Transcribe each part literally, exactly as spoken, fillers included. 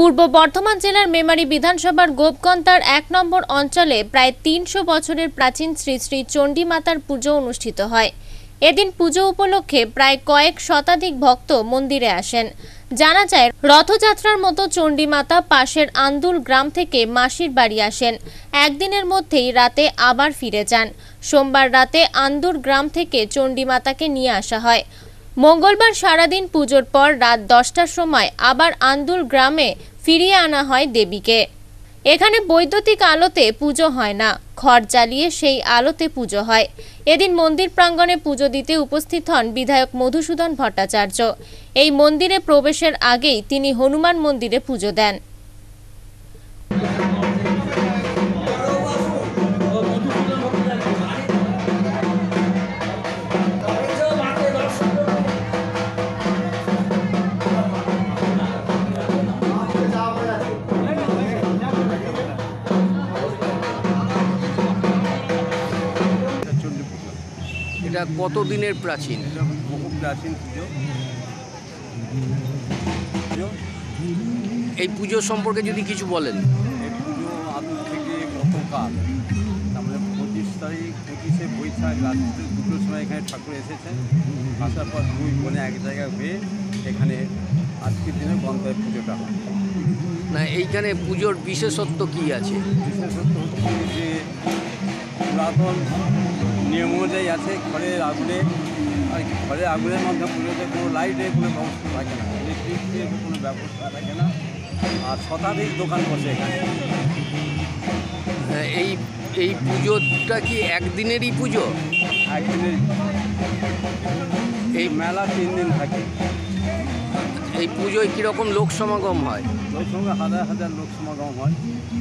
পূর্ব বর্ধমান জেলার মেমারি বিধানসভার গোপগন্তার এক নম্বর অঞ্চলে প্রায় তিনশো বছরের প্রাচীন শ্রী শ্রী চণ্ডী মাতার পুজো অনুষ্ঠিত হয়। এদিন পুজো উপলক্ষে প্রায় কয়েক শতাধিক ভক্ত মন্দিরে আসেন। জানা যায়, রথযাত্রার মতো চণ্ডী মাতা পাশের আন্দুল গ্রাম থেকে মাসির বাড়ি আসেন। একদিনের মধ্যেই রাতে আবার ফিরে যান। সোমবার রাতে আন্দুর গ্রাম থেকে চণ্ডী মাতাকে নিয়ে আসা হয়। মঙ্গলবার সারাদিন পুজোর পর রাত দশটার সময় আবার আন্দুল গ্রামে ফিরিয়ে আনা হয় দেবীকে। এখানে বৈদ্যুতিক আলোতে পুজো হয় না, খড় জ্বালিয়ে সেই আলোতে পুজো হয়। এদিন মন্দির প্রাঙ্গণে পুজো দিতে উপস্থিত হন বিধায়ক মধুসূদন ভট্টাচার্য। এই মন্দিরে প্রবেশের আগেই তিনি হনুমান মন্দিরে পুজো দেন। এটা কত দিনের প্রাচীন? বহু প্রাচীন পুজো। এই পুজো সম্পর্কে যদি কিছু বলেন। এই পুজো আদৌ থেকে গতকাল, তারপরে পঁচিশ তারিখ পঁচিশে বৈশাখ রাত্রে দুটোর সময় এখানে ঠাকুর এসেছেন। আসার পর দুই বোনে এক জায়গায় হয়ে এখানে আজকের দিনে গন্তায় পুজোটা হয়। না, এইখানে পুজোর বিশেষত্ব কি আছে? বিশেষত্ব হচ্ছে যে পুরাতন নিয়ম অনুযায়ী আছে, ঘরের আগুনে আর কি ঘরের আগুনের মধ্যে পুজোতে কোনো লাইটের কোনো ব্যবস্থা থাকে না, ইলেকট্রিকের কোনো ব্যবস্থা থাকে না। আর শতাধিক দোকান বসে এখানে। এই এই পুজোটা কি একদিনেরই পুজো? একদিনের এই মেলা তিন দিন থাকে। এই পুজোয় কীরকম লোক সমাগম হয়? লোক সঙ্গে হাজার হাজার লোক সমাগম হয়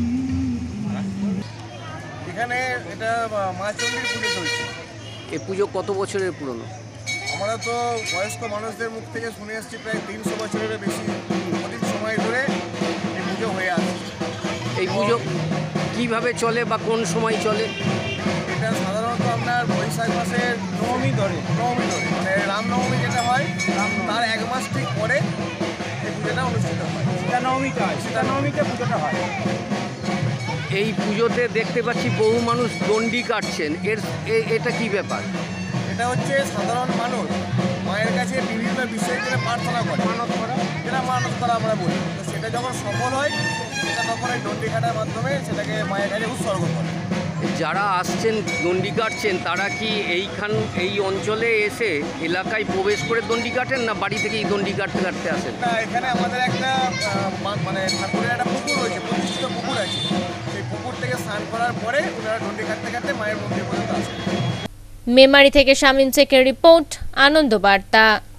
এখানে। এটা মা চণ্ডীর পুজো চলছে। এই পুজো কত বছরের পুরনো? আমরা তো বয়স্ক মানুষদের মুখ থেকে শুনে এসেছি প্রায় তিনশো বছরের বেশি অধিক সময় ধরে এই পুজো হয়ে আসছে। এই পুজো কিভাবে চলে বা কোন সময় চলে? এটা সাধারণত আপনার বৈশাখ মাসের নবমী ধরে নবমী ধরে মানে রামনবমী যেটা হয় তার এক মাস ঠিক পরে এই পুজোটা অনুষ্ঠিত হয়। সীতা নবমীটা হয়, সীতা নবমীতে পুজোটা হয়। এই পুজোতে দেখতে পাচ্ছি বহু মানুষ দণ্ডি কাটছেন, এর এটা কি ব্যাপার? এটা হচ্ছে সাধারণ মানুষ মায়ের কাছে বিভিন্ন বিষয়ের জন্য প্রার্থনা করে, মানত করা, যেটা মানত করা আমরা বলি। তো সেটা যখন সফল হয় সেটা তখন এই দণ্ডি কাটার মাধ্যমে সেটাকে মায়ের কাছে উৎসর্গ করে। যারা আসছেন দণ্ডি কাটছেন তারা কি এইখান এই অঞ্চলে এসে এলাকায় প্রবেশ করে দণ্ডি কাটেন, না বাড়ি থেকেই দণ্ডি কাটতে কাটতে আসেন? না, এখানে আমাদের একটা মানে ঠাকুরের একটা পুকুর রয়েছে, প্রতিষ্ঠিত পুকুর আছে। সেই পুকুর থেকে স্নান করার পরে ওনারা দণ্ডি কাটতে কাটতে মায়ের মন্দির পর্যন্ত আসেন। মেমারি থেকে শামীম শেখের রিপোর্ট, আনন্দ বার্তা।